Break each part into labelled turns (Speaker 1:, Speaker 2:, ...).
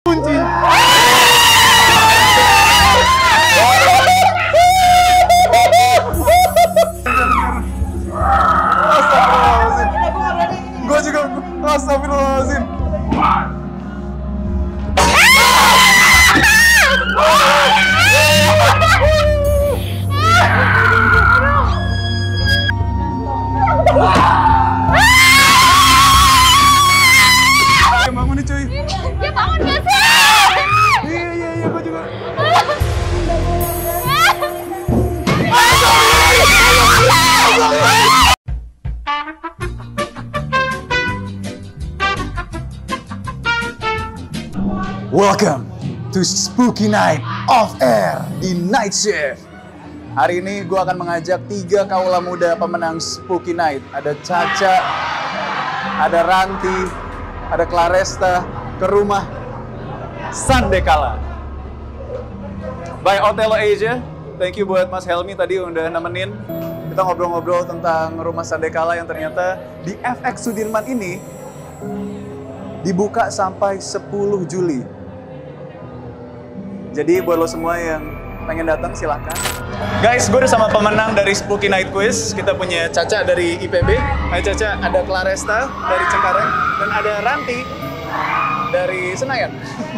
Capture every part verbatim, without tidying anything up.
Speaker 1: kunci. Astagfirullahaladzim. Gue juga, astagfirullahaladzim. Bangun nih cuy.
Speaker 2: Ya bangun gak sih?
Speaker 1: Iya iya iya gue juga. Welcome to Spooky Night Off Air di Night Shift. Hari ini gue akan mengajak tiga kaula muda pemenang Spooky Night. Ada Caca, ada Ranti, ada Claresta ke rumah Sandekala by Otelo Asia. Thank you buat Mas Helmi tadi udah nemenin kita ngobrol-ngobrol tentang rumah Sandekala yang ternyata di F X Sudirman ini dibuka sampai sepuluh Juli. Jadi buat lo semua yang pengen datang silahkan. Guys, gue udah sama pemenang dari Spooky Night Quiz. Kita punya Caca dari I P B. Hai Caca, ada Claresta dari Cengkareng dan ada Ranti dari Senayan.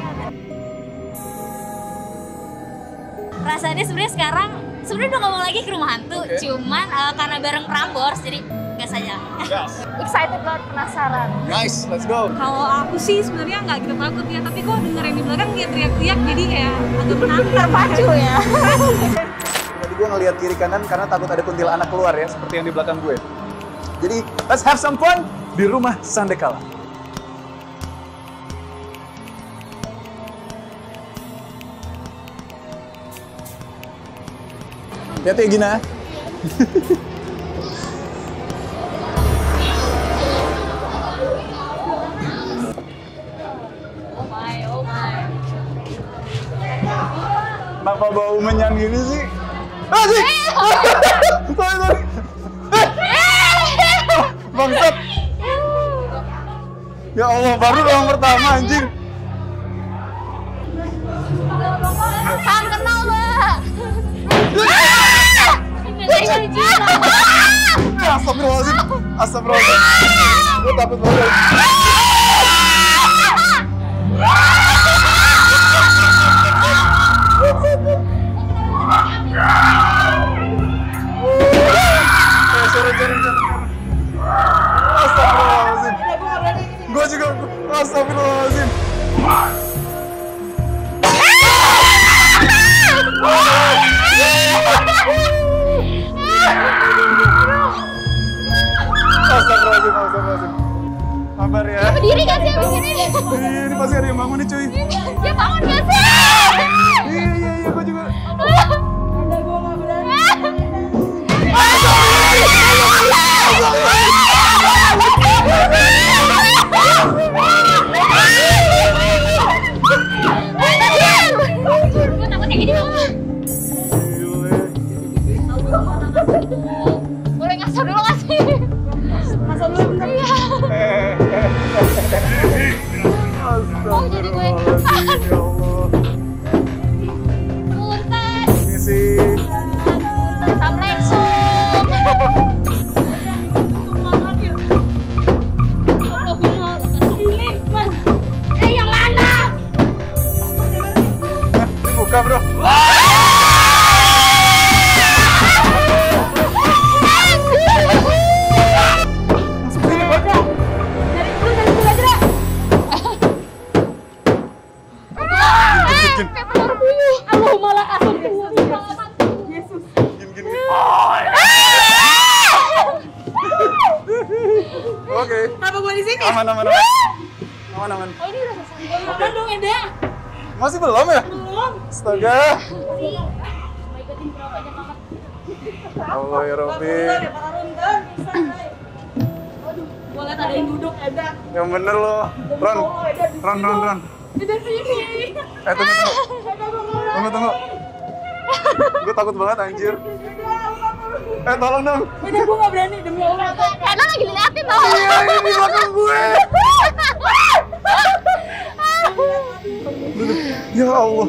Speaker 2: Rasanya sebenarnya sekarang sebenarnya udah ngomong lagi ke rumah hantu, okay. Cuman uh, karena bareng Prambors jadi gas aja. Yes. Excited banget, penasaran.
Speaker 1: Nice, let's go.
Speaker 3: Kalau aku sih sebenarnya nggak gitu takut ya, tapi kok dengerin di belakang dia teriak-teriak jadi kayak agak menantang.
Speaker 2: Terpacu ya.
Speaker 1: Tadi gue ngeliat kiri kanan karena takut ada kuntilanak keluar ya, seperti yang di belakang gue. Jadi let's have some fun di rumah Sandekala. Hati-hati ya Gina.
Speaker 2: Oh my, oh my.
Speaker 1: Kenapa bau menyan gini sih? Ah sih! Sorry, sorry. Bangsat. Ya Allah, baru orang pertama anjing.
Speaker 2: Salam kenal, Mbak.
Speaker 1: Astagfirullahaladzim. Astagfirullahaladzim. Gue takut banget. Astagfirullahaladzim. Gue juga. Astagfirullahaladzim. Astagfirullahaladzim, astagfirullahaladzim. Sabar ya.
Speaker 2: Ya berdiri gak sih abis ini?
Speaker 1: Ini pasti ada yang bangun nih cuy.
Speaker 2: Ya bangun gak sih?
Speaker 1: Iya, iya, iya, gue juga.
Speaker 3: Ada gue nggak berani.
Speaker 2: Gue takut kayak gini banget. Boleh ngasih dulu gak sih?
Speaker 3: Masa dulu bentar.
Speaker 2: Oh jadi gue.
Speaker 1: Ya Allah.
Speaker 2: Punten.
Speaker 1: Ini sih.
Speaker 2: Assalamualaikum. Eh yang mana?
Speaker 1: Ini buka bro. Oke.
Speaker 3: Kenapa gue di sini?
Speaker 1: Aman, aman, aman. Aman, aman.
Speaker 2: Oh ini udah selesai.
Speaker 3: Makan dong Eda.
Speaker 1: Masih belum ya?
Speaker 3: Belum.
Speaker 1: Astaga.
Speaker 2: Mau ikutin berapa aja kakak?
Speaker 1: Allah ya Rabbi.
Speaker 3: Waduh, gue liat ada yang duduk Eda.
Speaker 1: Yang bener loh. Ron, Ron, Ron, Ron.
Speaker 3: Eda sini.
Speaker 1: Eh tunggu, tunggu. Tunggu, tunggu. Gue takut banget anjir. Eh tolong dong.
Speaker 3: Eda gue gak berani demi Allah.
Speaker 2: Eda lagi liatin loh.
Speaker 1: Iya, ini belakang gue. Ya Allah.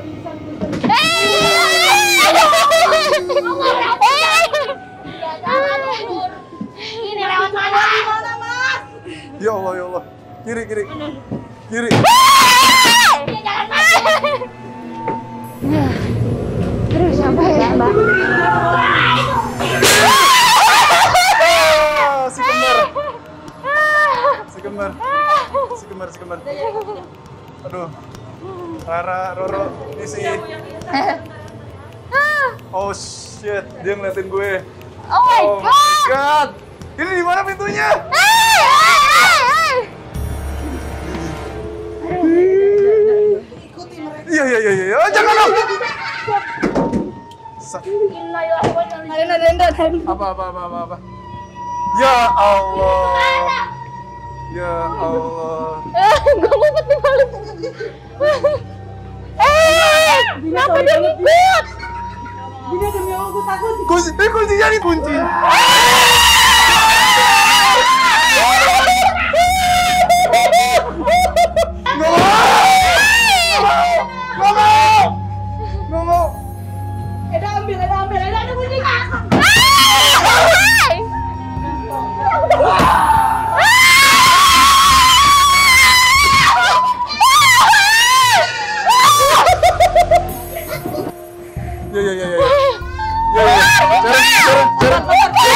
Speaker 2: Ini lewat mana? Gimana, Mas?
Speaker 1: Ya Allah, ya Allah. Kiri, kiri. Kiri.
Speaker 2: Jangan masuk. Terus sampai ya, Mbak.
Speaker 1: Si kembar. Si kembar. Si kembar, si kembar. Aduh. Rara, Roro, ini sih. Oh shit, dia ngeliatin gue.
Speaker 2: Oh my
Speaker 1: Oh
Speaker 2: god.
Speaker 1: my god. Ini di mana pintunya? Iya iya iya iya. Oh, jangan dong. Sa- Apa apa apa apa apa. Ya Allah. Ya Allah.
Speaker 2: Gue mau balik. Eh, kenapa dia ngikut?
Speaker 3: Bina demi Allah gue takut.
Speaker 1: Kunci, eh kuncinya dikunci. Nggak mau. Nggak mau. Nggak mau.
Speaker 3: Ada ambil, ada ambil, ada ada kuncinya.
Speaker 1: Ya ya ya ya. Ya ya. Jalan jalan jalan.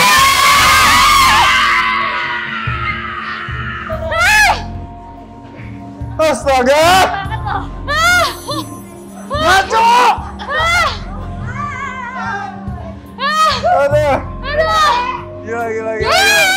Speaker 1: Astaga. Ngaco. Aduh. Gila gila gila.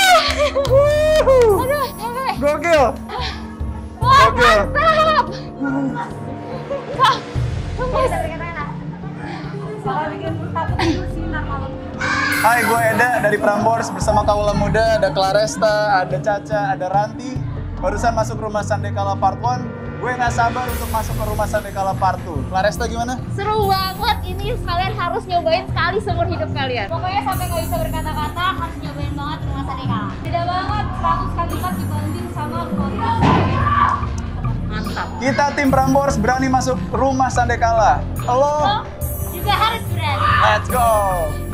Speaker 2: Aduh, capek.
Speaker 1: Gokil.
Speaker 2: Wah,
Speaker 1: Gokil.
Speaker 2: mantap. Wah, tembus.
Speaker 3: Soalnya bikin takut tidur sinar malam.
Speaker 1: Hai, gue Eda dari Prambors bersama Kaula Muda, ada Claresta, ada Caca, ada Ranti. Barusan masuk rumah Sandekala Part satu. Gue nggak sabar untuk masuk ke rumah Sandekala Part dua. Claresta gimana?
Speaker 2: Seru banget, ini kalian harus nyobain sekali seumur hidup kalian. Pokoknya sampai nggak bisa berkata-kata, harus nyobain banget rumah Sandekala.
Speaker 3: Tidak banget, seratus kali lipat dibanding sama keluarga.
Speaker 2: Mantap.
Speaker 1: Kita tim Prambors berani masuk rumah Sandekala. Halo,
Speaker 2: Lo juga harus berani.
Speaker 1: let's go.